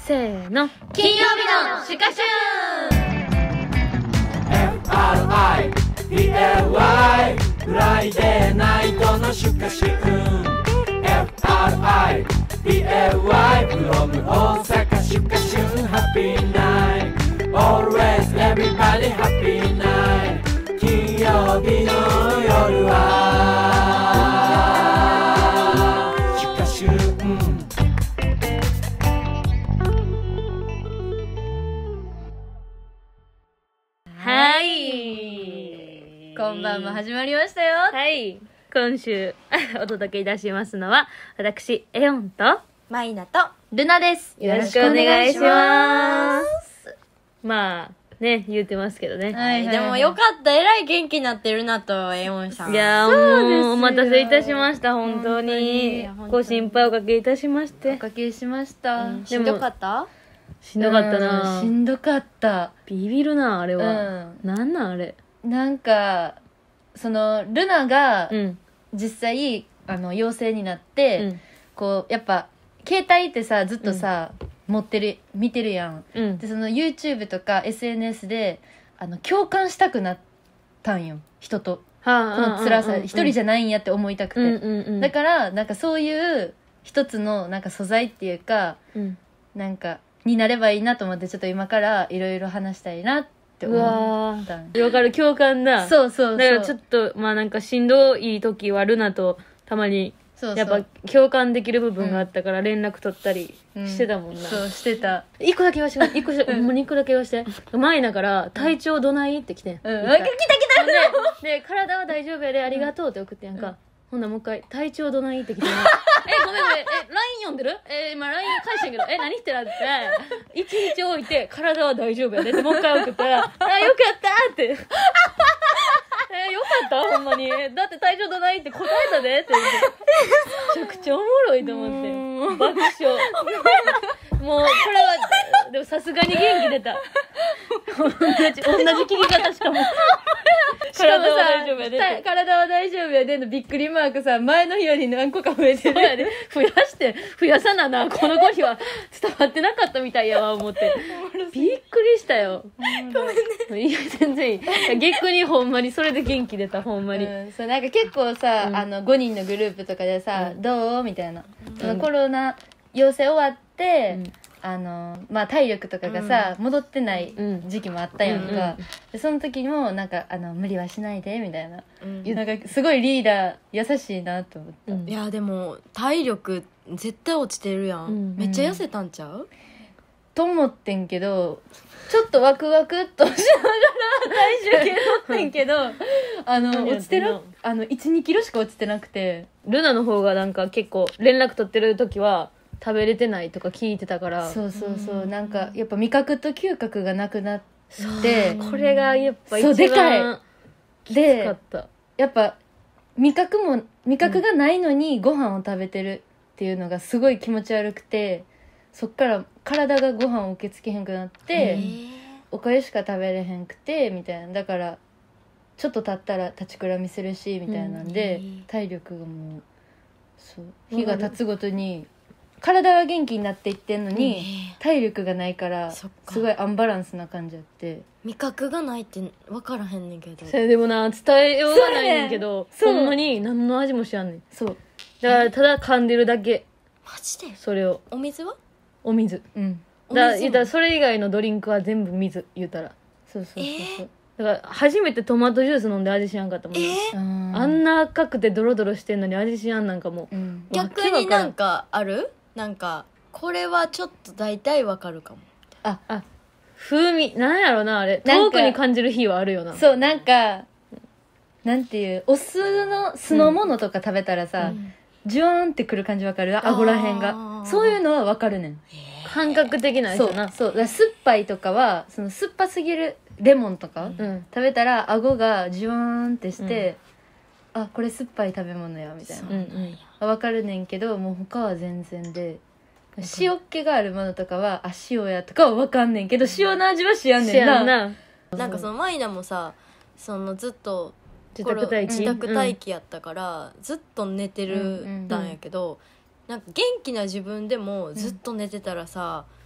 せーの、金曜日のシュカシュ FRIDAY フライデーナイトのシュカシュン FRIDAY from 大阪シュカシュン Happy night Always everybody happy night 金曜日の夜はシュカシュンはい、 こんばんも始まりましたよ。 はい、今週お届けいたしますのは私エオンとマイナとルナです。 よろしくお願いします。まあね、言ってますけどね、 はいでもよかった、えらい元気になってるなとエオンさん。 いやーもうお待たせいたしました。本当にご心配おかけいたしましておかけしました。 しんどかった？ しんどかったな。 しんどかった。 ビビるなあれは、なんなんあれ。 なんかそのルナがうん実際陽性になって、 うんこうやっぱ携帯ってさずっとさ、持ってる見てるやん。 うんでその YouTube とか SNS で共感したくなったんよ、人と。この辛さ一人じゃないんやって思いたくて、だからなんかそういう一つのなんか素材っていうかうんなんかになればいいなと思って、ちょっと今からいろいろ話したいなってう思わったん。 ーわかる、共感だ。 そうそうそう。 だからちょっとまあなんかしんどい時はルナとたまにそうそうやっぱ共感できる部分があったから連絡取ったりしてたもんな、 そうしてた。 一個だけ言わして一個してほんまに一個だけ言わして前だから体調どないって来てん、 来た来た。 で体は大丈夫やでありがとうって送ってやんか、ほんならもう一回体調どないって来てんごめんごめん、LINE 読んでる今 LINE 返してんけど何ってなって一日置いて体は大丈夫やでってもう一回送ったらよかったってよかったほんまにだって体調どないって答えたでって言ってめちゃくちゃおもろいと思って爆笑もうこれはでもさすがに元気出た同じ切り方しかも体は大丈夫やでって体は大丈夫やでのびっくりマークさ、前の日より何個か増えてる。 そうやで増やさななこの子には伝わってなかったみたいやわ思ってびっくりしたよ。ごめんね。いや全然いい。逆にほんまにそれで元気出たほんまに、 そうなんか結構さ、5人のグループとかでさ、どうみたいな、そのコロナ陽性終わって、まあ体力とかがさ、戻ってない時期もあったやんか、でその時にもなんか無理はしないでみたいな、なんかすごいリーダー優しいなと思った、 いやでも体力絶対落ちてるやん、めっちゃ痩せたんちゃう？ と思ってんけど、ちょっとワクワクっとしながら体重計取ってんけど落ちてな1、2キロしか落ちてなくて、 ルナの方がなんか結構連絡取ってる時は食べれてないとか聞いてたから、 そうそうそう、なんかやっぱ味覚と嗅覚がなくなってこれがやっぱ一番そうでかいきつでかったやっぱ味覚がないのにご飯を食べてるっていうのがすごい気持ち悪くて、そっから体がご飯を受け付けへんくなって、おかゆしか食べれへんくてみたいな、だからちょっと経ったら立ちくらみするしみたいなんで、体力がもうそう日が経つごとに体は元気になっていってんのに、体力がないからすごいアンバランスな感じあって、 味覚がないって分からへんねんけど。 それでもな伝えようがないねんけど、ほんまに何の味も知らんねん。 そうだからただ噛んでるだけ。 マジで？ それをお水は？ お水言ったらそれ以外のドリンクは全部水言うたら、 そうそうそうそう、 だから初めてトマトジュース飲んで味しやんかったもん、あんな赤くてドロドロしてんのに味しやんなんかもう、 逆になんかある？なんかこれはちょっと大体わかるかも。 風味なんやろなあれ、 なんか遠くに感じる日はあるよな。 そうなんかなんていうお酢のものとか食べたらさ、ジュワーンってくる感じわかる？顎らへんがそういうのはわかるねん、 感覚的なやつそうやな。 そうだから酸っぱいとかはその酸っぱすぎるレモンとか、食べたら顎がジュワーンってして、あこれ酸っぱい食べ物やみたいな、わかるねんけど、もう他は全然で、塩っ気があるものとかは塩やとかはわかんねんけど、塩の味はしやんねんな。 なんかそのマイナもさ、そのずっと自宅待機自宅待機やったから、ずっと寝てるたんやけど、なんか元気な自分でもずっと寝てたらさ、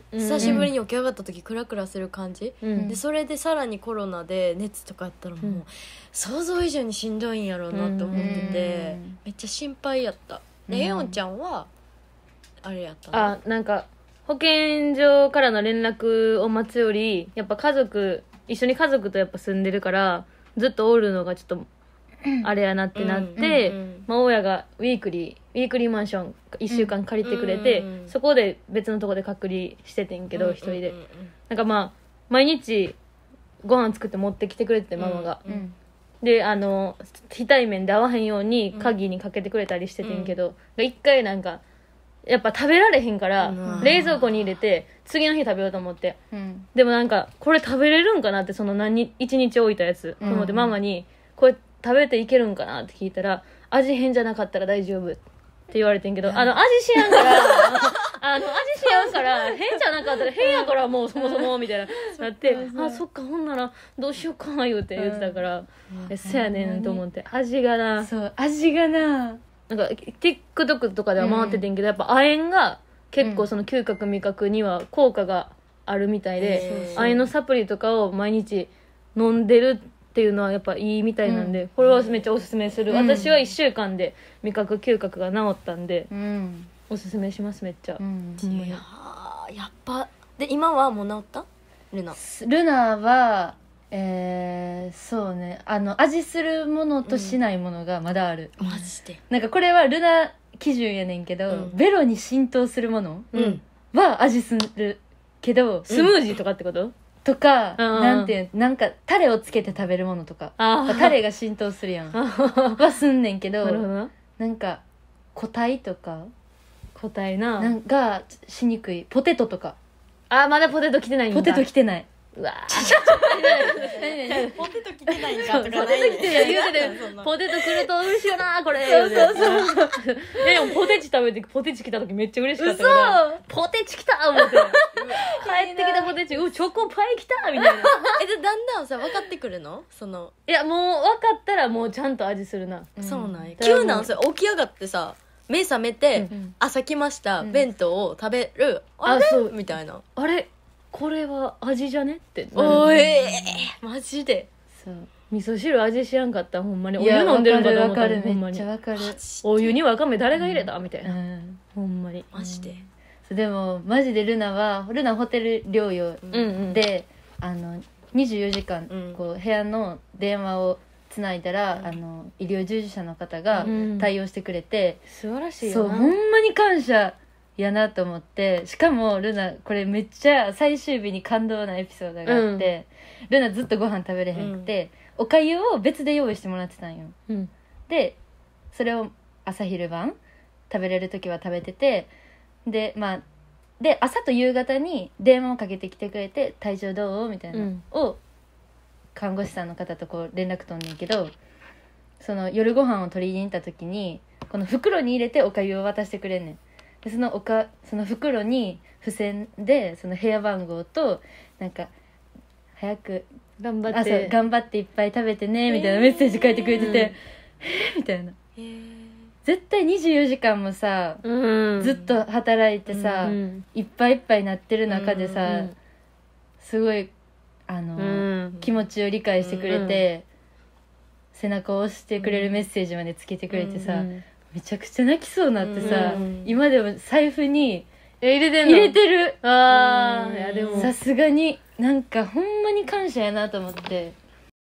久しぶりに起き上がった時クラクラする感じ、 うんでそれでさらにコロナで熱とかやったらもう、 うん想像以上にしんどいんやろうなって思ってて、 うんめっちゃ心配やったで、 うんエオンちゃんはあれやったのあ、なんか保健所からの連絡を待つよりやっぱ一緒に家族とやっぱ住んでるからずっとおるのがちょっとあれやなってなって、 うんまあ、親がウィークリーマンション1週間借りてくれて、 うんそこで別のとこで隔離しててんけど、一人でなんかまあ毎日ご飯作って持ってきてくれててママが、 うんで非対面で会わへんように鍵にかけてくれたりしててんけど、一回なんかやっぱ食べられへんから、 うん冷蔵庫に入れて次の日食べようと思ってうんでもなんかこれ食べれるんかなってその1日置いたやつ、と思ってママにこれ食べていけるんかなって聞いたら味変じゃなかったら大丈夫って言われてんけど、味知らんから味知らんから変じゃなかったら変やからもうそもそもみたいななってあそっかほんならどうしようか言うて言ってたからそやねんと思って味がなそう味がななんか TikTok とかでは回っててんけど、やっぱ亜鉛が結構その嗅覚味覚には効果があるみたいで、亜鉛のサプリとかを毎日飲んでるっていうのはやっぱいいみたいなんで、これはめっちゃおすすめする、私は1週間で味覚嗅覚が治ったんで、 うんおすすめしますめっちゃ、 うんほんまにいやーやっぱで今はもう治ったルナルナはそうね味するものとしないものがまだある、 マジでなんかこれはルナ基準やねんけど、 うんベロに浸透するものうんは味するけど、 スムージーとかってこと、 とか、 うんなんていうなんかタレをつけて食べるものとかあタレが浸透するやんはすんねんけどなるほどななんか個体とか答えななんかしにくいポテトとかまだポテト来てないんだポテト来てないうわポテト来てないんかとかポテト来てない言うてそんなポテト来ると嬉しいよなこれそうでもポテチ食べてポテチ来た時めっちゃ嬉しかったからポテチ来た思って帰ってきたポテチチョコパイ来たみたいなでだんだんさ分かってくるのその、 いやもう分かったらもうちゃんと味するなそうなんやだからもう急なんそれ起き上がってさ目覚めて、 うん朝来ました、 うん弁当を食べるあれそうみたいなあれこれは味じゃねってなるおいマジでそう味噌汁味知らんかったほんまにおいや湯飲んでるんかと思ったわかるほんまにめっちゃわかるお湯にわかめ誰が入れたみたいな、 うんほんまにマジで、 そうでもマジでルナホテル療養うんうんで、24時間うんこう部屋の電話をつないだら、医療従事者の方がうん対応してくれて、 素晴らしいそうよなほんまに感謝やなと思って、しかもルナこれめっちゃ最終日に感動なエピソードがあって、ルナずっとご飯食べれへんくて、おかゆを別で用意してもらってたんよ。 うんでそれを朝昼晩食べれる時は食べてて、でで朝と夕方に電話をかけてきてくれて体調どうみたいな、 うんを看護師さんの方とこう連絡取んねんけど、その夜ご飯を取りに行った時にこの袋に入れておかゆを渡してくれんねん。でその袋に付箋でその部屋番号となんか早く頑張っそうて頑張っていっぱい食べてねみたいなメッセージ書いてくれてて、みたいな絶対24時間もさ、 うんずっと働いてさ、 うんいっぱいいっぱいなってる中でさ、 うんすごいうん気持ちを理解してくれて、背中を押してくれるメッセージまでつけてくれてさ、 うんめちゃくちゃ泣きそうになってさ、 うん今でも財布に入れてんの入れてる。 ああいやでもさすがになんかほんまに感謝やなと思って。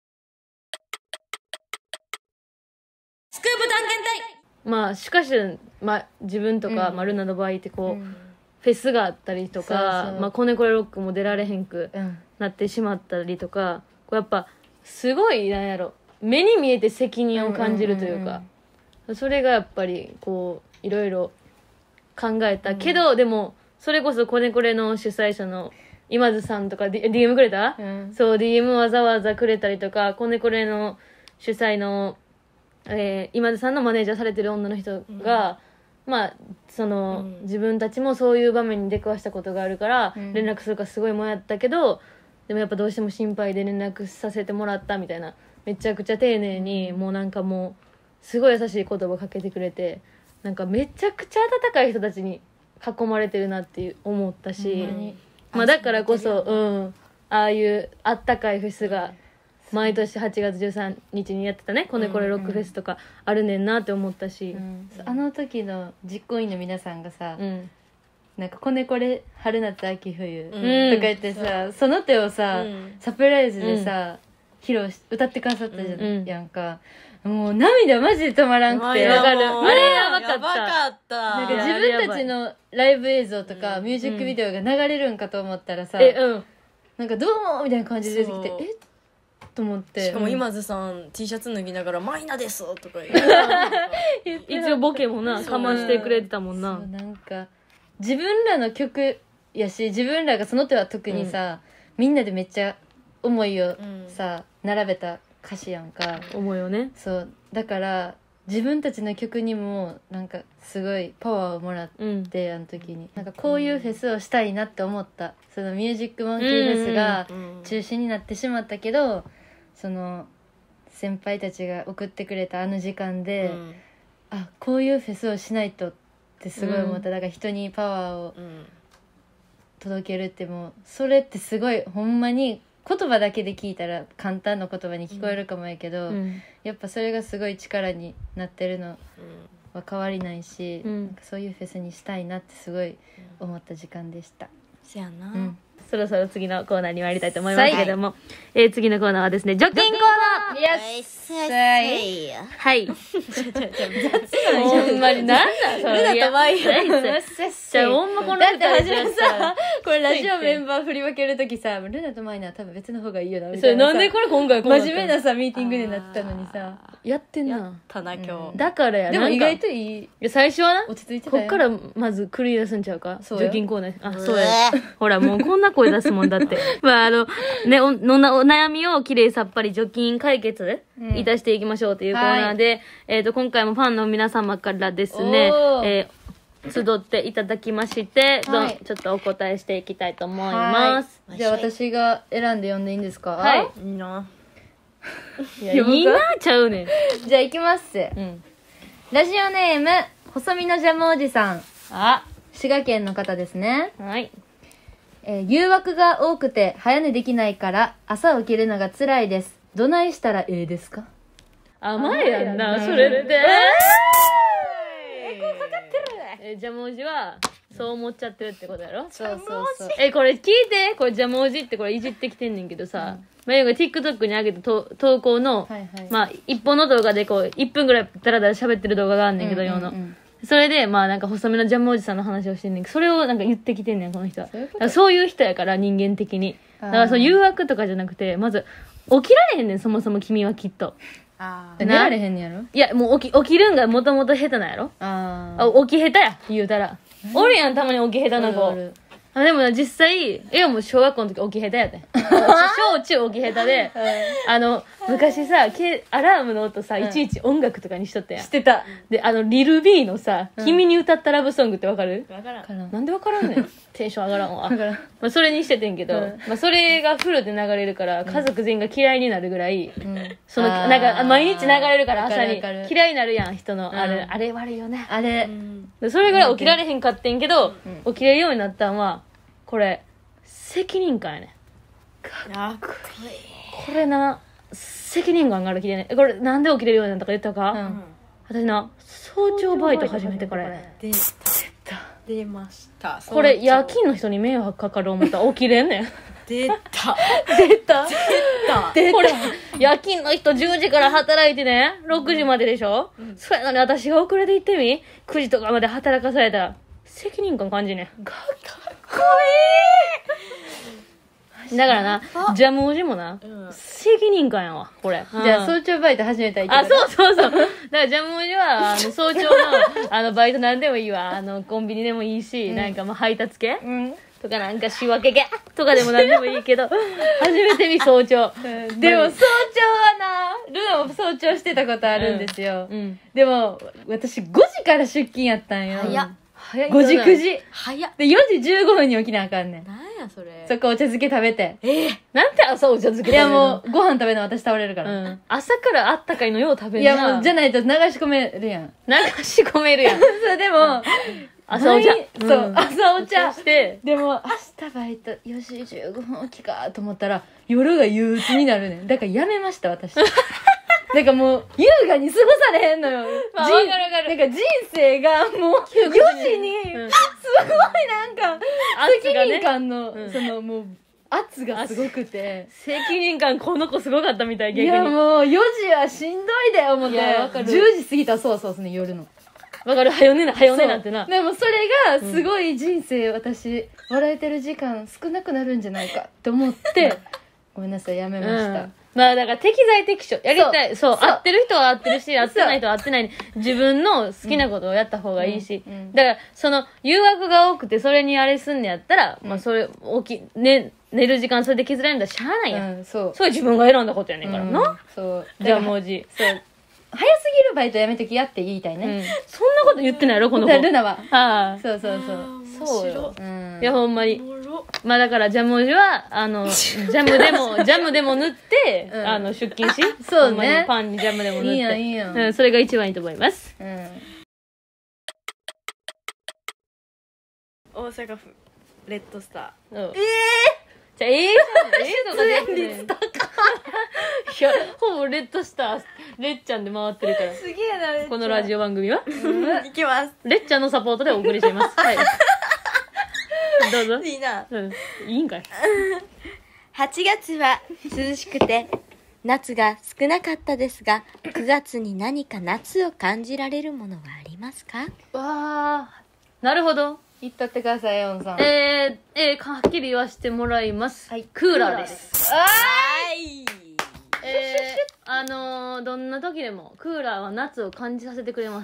スクープ探検隊まあしかし、自分とか、 うんルナの場合ってこう、 うんフェスがあったりとかそうそうコネコレロックも出られへんくうんなってしまったりとかこうやっぱすごいなんやろ目に見えて責任を感じるというか、それがやっぱりこういろいろ考えたけど、でもそれこそコネコレの主催者の今津さんとか、DM くれた、 うんそう DM わざわざくれたりとかコネコレの主催の、今津さんのマネージャーされてる女の人が、自分たちもそういう場面に出くわしたことがあるからうん連絡するかすごいもやったけど、でもやっぱどうしても心配で連絡させてもらったみたいな、めちゃくちゃ丁寧にもうなんかもうすごい優しい言葉かけてくれて、なんかめちゃくちゃ温かい人たちに囲まれてるなっていう思ったし、 ほんまにまあだからこそああいうあったかいフェスが毎年8月13日にやってたねコネコレロックフェスとかあるねんなって思ったし、 あの時の実行委員の皆さんがさ、 うんなんかコネコレ春夏秋冬とかうん言ってさ、その手をさ、サプライズでさ、披露し歌ってくださったじゃん、やんか。もう涙マジで止まらんくて、 わかるもうあれやばかったやばかったなんか自分たちのライブ映像とかミュージックビデオが流れるんかと思ったらさ、なんかどうもみたいな感じで出てきてそうと思って、 しかも今津さん T シャツ脱ぎながら「マイナです」とか言う一応ボケもなかましてくれてたもんなそうなんか自分らの曲やし自分らがその手は特にさ、みんなでめっちゃ思いをさ、並べた歌詞やんか。 思うよね。 そうだから自分たちの曲にもなんかすごいパワーをもらって、あの時になんかこういうフェスをしたいなって思った。そのミュージックモンキーフェスが中止になってしまったけど、その先輩たちが送ってくれたあの時間で、あこういうフェスをしないとってすごい思った。だから人にパワーを届けるってもうそれってすごいほんまに言葉だけで聞いたら簡単な言葉に聞こえるかもやけど、やっぱそれがすごい力になってるのは変わりないし、なんかそういうフェスにしたいなってすごい思った時間でした。 せやな、 そろそろ次のコーナーに参りたいと思いますけれども、次のコーナーはですね除菌コーナー。 イエスはいほんまになんだそれ。 ルナとマイヤじゃあほんまこのだって二人初めさこれラジオメンバー振り分けるときさルナとマイナは多分別の方がいいよなみそたいなされなんでこれ今回こうなったの真面目なさミーティングでなったのにさやってんな。 たな今日、 だからやなんかでも意外といいいや最初はな落ち着いてたよこっからまず繰り出すんちゃうか。 そうよ除菌コーナー。あ、そうや。ほら、もうこんな声出すもんだって。まあ、ね、お悩みをきれいさっぱり除菌解決いたしていきましょうというコーナーで、今回もファンの皆様からですねおー、 集っていただきまして、 はいちょっとお答えしていきたいと思います。 じゃあ私が選んで読んでいいんですか？ はいいいな。 いや、いいなちゃうねん。 じゃあ行きます。 うん。 ラジオネーム細身のジャムおじさん、 あ、 滋賀県の方ですね。 はい。 誘惑が多くて早寝できないから朝起きるのが辛いです。どないしたらええですか？ 甘いやんな、それって。ジャムおじは、そう思っちゃってるってことやろ？ そうそうそう。 これ聞いて、これジャムおじってこれいじってきてんねんけどさ、まゆが TikTok に上げた投稿の、 はいはい。 まあ、一本の動画でこう、1分ぐらいダラダラ喋ってる動画があんねんけど、用の。それで、まあなんか細めのジャムおじさんの話をしてんねんけど、それをなんか言ってきてんねん、この人は。 そういうことだからそういう人やから、人間的に。だからそう誘惑とかじゃなくて、まず、起きられへんねん、そもそも君はきっと。 寝られへんねやろ？ いや、もう起きるんがもともと下手なんやろ？起き下手や、言うたら。おるやん、たまに起き下手な子。でも実際、もう小学校の時起き下手やったん小中起き下手で、昔さ、アラームの音さ、いちいち音楽とかにしとったやん。 してた。 で、リルビーのさ、君に歌ったラブソングってわかる？ わからん。 かな。 なんでわからんねん。テンション上がらんわ。 だからまあ、それにしててんけど、まあ、それがフルで流れるから、家族全員が嫌いになるぐらい、その、なんか、毎日流れるから朝にわかるわかる嫌いになるやん、人の。あれ悪いよね。 あれ、 でそれぐらい起きられへんかってんけど、起きれるようになったんは、これ、責任感やね。これな、責任感がある気でね。これ、なんで起きれるようになったか言ったか、私な、早朝バイト始めてからやね。 出ました。 これ、夜勤の人に迷惑かかる思ったら起きれんねん。 出た。 これ、夜勤の人10時から働いてね、6時まででしょ、そうやのに私が遅れて行ってみ ?9 時とかまで働かされたら、責任感感じねん。かっこいいだからな、ジャムおじもな、責任感やわ、これ。 じゃあ早朝バイト始めたらいいけど。 あ、そう。だからジャムおじは、早朝の、バイトなんでもいいわ。コンビニでもいいし、なんか配達系とかなんか仕分け系とかでもなんでもいいけど、初めて見早朝。 でも早朝はな、ルナも早朝してたことあるんですよ。でも、私5時から出勤やったんよ。 早っ。 5時9時。 早っ。 で、4時15分に起きなあかんねん。 なんやそれ。 そっかお茶漬け食べて。 なんて朝お茶漬け食べいやるの？ もう、ご飯食べるの私倒れるから。 朝からあったかいのよう食べるいやもう、じゃないと流し込めるやん。 流し込めるやん。 そう、でも、 朝お茶。 そう、朝お茶してでも明日バイト4時15分起きかと思ったら夜が憂鬱になるねん。だからやめました私。なんかもう優雅に過ごされへんのよ。 まあわかるわかるなんか人生がもう4時にすごいなんか責任感の、 うんそのもう圧がすごくて。 責任感この子すごかったみたい、 い逆に。 やもう4時はしんどいで思って。 いやわかる 10時過ぎたらそうですね夜の。 わかる、はよねな、はよねなってな。 でもそれがすごい人生、私笑えてる時間少なくなるんじゃないかって思ってごめんなさいやめました、 まあだから適材適所。やりたい。そう。合ってる人は合ってるし、合ってない人は合ってない。自分の好きなことをやった方がいいし。だから、その、誘惑が多くて、それにあれすんねやったら、まあそれ、寝る時間それで削られるんだらしゃあないやん。 そうそれ自分が選んだことやねんからな。 そうじゃあ文字。 そう早すぎるバイトやめときやって言いたいね、 そんなこと言ってないやろ、この子。 ルナはああ。 そうそうそうそうよ。 うんいや、ほんまに。まあだから、ジャムおじは、ジャムでも塗って、出勤し。 そうねほんまにパンにジャムでも塗って。 いいやんいいやんそれが一番いいと思います。 大阪府レッドスタじゃあ、じゃん。とかでやってね。いや、ほぼレッドスター、レッちゃんで回ってるから。 すげえなこのラジオ番組は、 ーいきますレッちゃんのサポートでお送りしています。はい。どうぞ。 いいないいんかい。 8月は涼しくて夏が少なかったですが、9月に何か夏を感じられるものはありますか？ わー、なるほど。 言ったってくださいヨンさんはっきり言わせてもらいます。クーラーです。 はいどんな時でもクーラーは夏を感じさせてくれます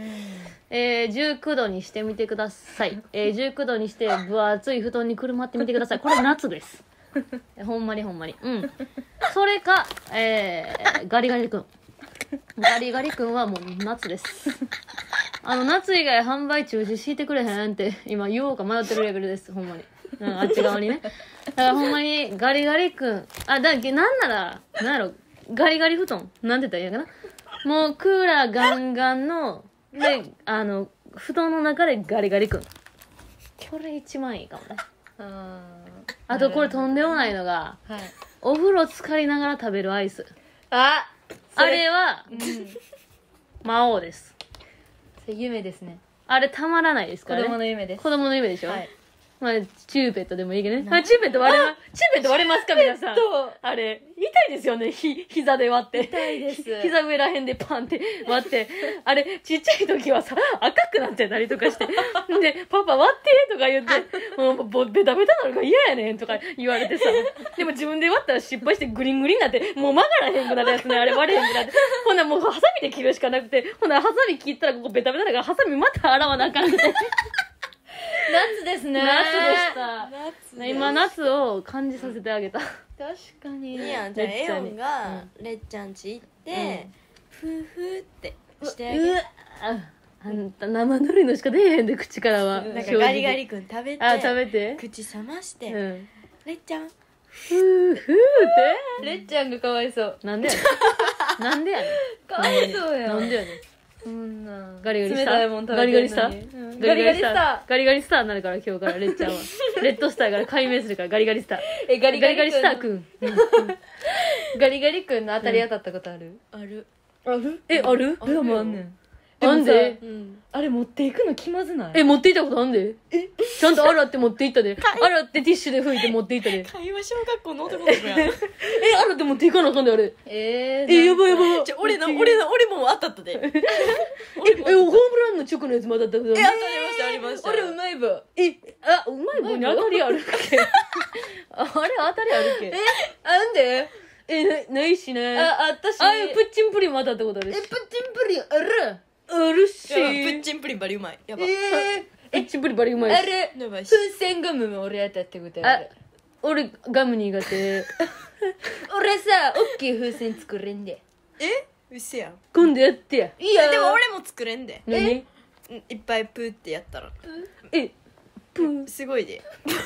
。19度にしてみてください。19度にして分厚い布団にくるまってみてください。これ夏です。ほんまにほんまに。それか、ガリガリ君。ガリガリ君はもう夏です。夏以外販売中止してくれへんって今言おうか迷ってるレベルです。ほんまに。あっち側にね。だからほんまにガリガリ君。なんなら、なんやろ、ガリガリ布団なんて言ったらいいのかな。もうクーラーガンガンの、で、布団の中でガリガリ君。これ一番いいかもね。あとこれとんでもないのが、 はいお風呂浸かりながら食べるアイス。あれは、魔王です。 それ夢ですねあれたまらないですか子らね。 供の夢です子供の夢でしょ、 はいまあ、チューペットでもいいけどね。チューペット割れますか皆さん。あれ、痛いですよね。膝で割って。 痛いです膝上らへんでパンって割って。あれ、ちっちゃい時はさ、赤くなってたりとかして。で、パパ割ってとか言って、もうベタベタなのが嫌やねんとか言われてさ。でも自分で割ったら失敗してグリングリになって、もう曲がらへんくなるやつね。あれ割れへんくなって。ほんならもうハサミで切るしかなくて、ほんならハサミ切ったらここベタベタだからハサミまた洗わなあかんくて。 夏ですね夏でした。 夏今夏を感じさせてあげた。 確かにいいやん。じゃあエオレッちゃんにンがレッちゃん家行ってフーフーってしてあげる。 あんた生ぬるいのしか出えへんで口からは。 なんか正直ガリガリ君食べて食べて。 口覚ましてうん。 レッちゃんふーふーって。 レッちゃんがかわいそうなんでやねん。なんでやねん。 かわいそうやなんでやねん。 そんなガリガリした冷たいもん食ガべてるリガリしたのにガリガリしたガリガリスターになるから今日からレッちゃんは。レッドスターから解明するからガリガリスター。 ガリガリガリスターくん。 ガリガリ君の当たり当たったことあるある。 あるえ、あるルナもあんねんなんでうん。 あれ持っていくの気まずない持っていったことあんでちゃんと洗って持っていったで。洗ってティッシュで拭いて持っていったで。 会話小学校の男の子やん。 洗って持っていかなあかんであれ。やばいやばい。 俺も当たったで。 ホームランの直のやつまだったことある。 ありました。 俺うまい棒うまい棒に当たりあるっけあれ当たりあるっけあんでないしね。 あったしああいうプッチンプリンも当たったことあるし。 プッチンプリンあるあるし。 プッチンプリンバリうまい。やば。 プッチンプリンバリうまいし。 あれやばいし。 風船ガムも俺やったってことやあ、俺ガム苦手。 俺さ大きい風船作れんでうっせやん。 今度やってや。 いいよでも俺も作れんで。 何いっぱいプーってやったら。 プー。 すごいで。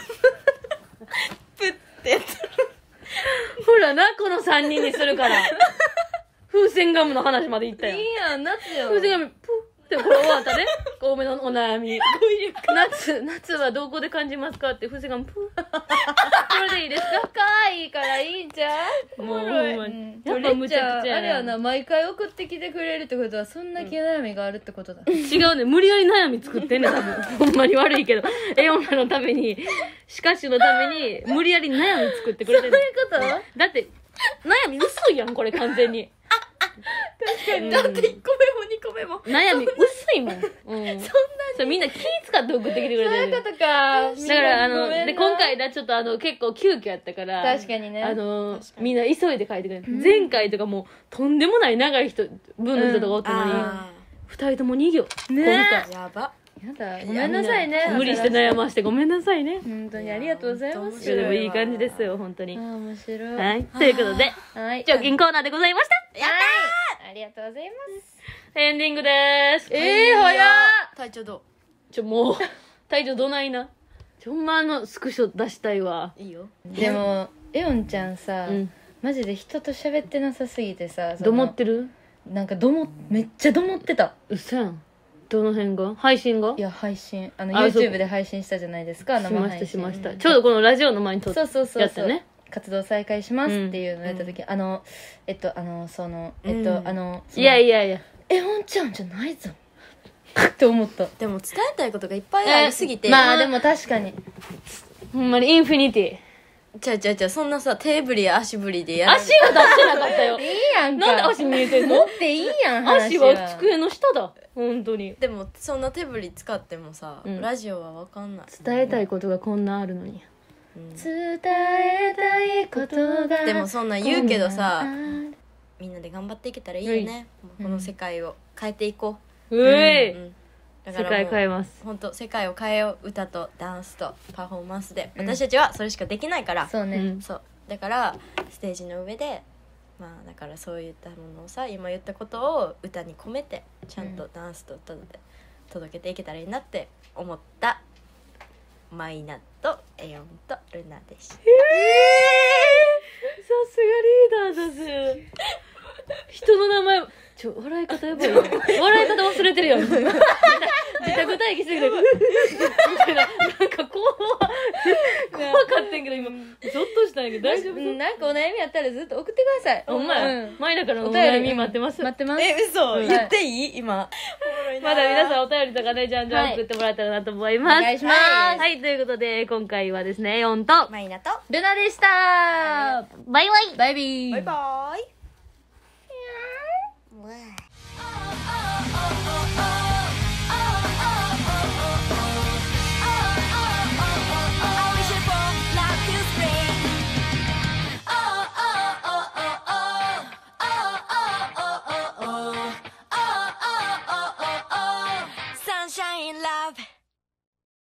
プってやったら。 ほらな、この3人にするから。風船ガムの話までいったよ。 いいやん夏よ風船ガム、プーってこれ終わったね。 多めのお悩み。夏はどこで感じますかって、風船がプー。これでいいですか？ 可愛いからいいんちゃう？ もうほんまに。 うんやっぱむちゃくちゃあれやな、毎回送ってきてくれるってことはそんな毛悩みがあるってことだ。 違うね、無理やり悩み作ってんねん、多分。ほんまに悪いけど。エオンナのために、シカシのために、無理やり悩み作ってくれてる。 そういうこと？ だって、悩み薄いやん、これ完全に。 確かに。だって1個目も2個目も。 悩み薄いもん。それみんな気使って送ってきてくれてる。 そういうことか。 だから、 ごめんなで、今回ちょっと結構急遽やったから、 確かにね。 みんな急いで書いてくれる。前回とかもう、とんでもない長い文の人とかおったのに、二人とも2行。今回。 やば。 やだ、ごめんなさいね。 無理して悩ましてごめんなさいね。 本当にありがとうございます。 いやでもいい感じですよ、本当に。 面白い。 はい。ということで、 はい。 貯金コーナーでございましたやっありがとうございます。 エンディングでーす。 早っ。 体調どもう、体調どないな。ほんまスクショ出したいわ。 う？いいよ。 でも、エオンちゃんさうん、 マジで人と喋ってなさすぎてさ、 どもってる？ なんかめっちゃどもってた。 うそやん。どの辺が？配信が？ いや、配信。 あ YouTube で配信したじゃないですか、 しました生配信。 しました。ちょうどこのラジオの前に撮ってそうそうそうそう。 やったね。 活動再開しますっていうのをやった時、 いやいやいや。 エオンちゃんじゃないぞって思った。 でも伝えたいことがいっぱいありすぎて。 まあでも確かに。 ほんまにインフィニティ。 そんなさ、手振りや足振りでやる。 足は出してなかったよ。 いいやんか。 なんで足見えてんの？ 持っていいやん、話足は机の下だ。本当に。 でも、そんな手振り使ってもさ、 うんラジオはわかんない。 伝えたいことがこんなあるのに。 伝えたいことが。 でもそんなん言うけどさこんなんあるみんなで頑張っていけたらいいよね。この世界を変えていこうう。 えい、 うんだ世界変えます。 本当世界を変えよう。歌とダンスとパフォーマンスで、私たちはそれしかできないから。 そうね。 うんそうだからステージの上でまあだからそういったものをさ、今言ったことを歌に込めてちゃんとダンスと歌で届けていけたらいいなって思った。マイナとエオンとルナでした。 さすがリーダーだぜ。人の名前、笑い方やばいよ。笑い方忘れてるよ。自宅待機してくれ。みたいな、なんか怖かったんけど、今、ゾッとしたんやけど、大丈夫そう？ なんかお悩みあったらずっと送ってください。 ほんまや。 うん前だからのお悩み待ってます。 待ってます。 嘘、 うん言っていい今。 まだ皆さんお便りとかね、じゃんじゃん送ってもらえたらなと思います。 お願いしますはい、ということで、今回はですね、エオンと、 マイナとルナでした。 バイバイ。 バイビー。 バイバーイ。